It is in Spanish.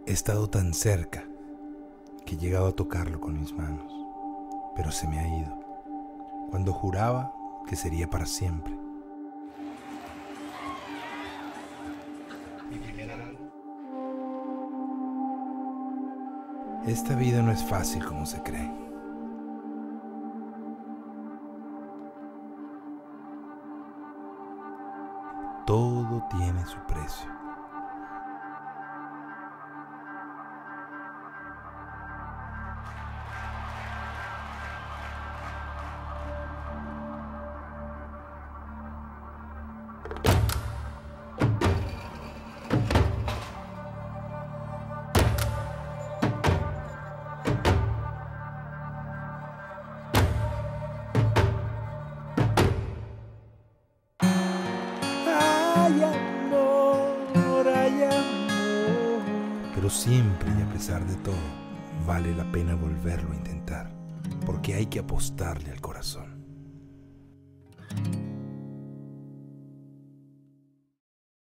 He estado tan cerca que he llegado a tocarlo con mis manos, pero se me ha ido, cuando juraba que sería para siempre. Esta vida no es fácil como se cree. Todo tiene su precio. Pero siempre y a pesar de todo, vale la pena volverlo a intentar, porque hay que apostarle al corazón.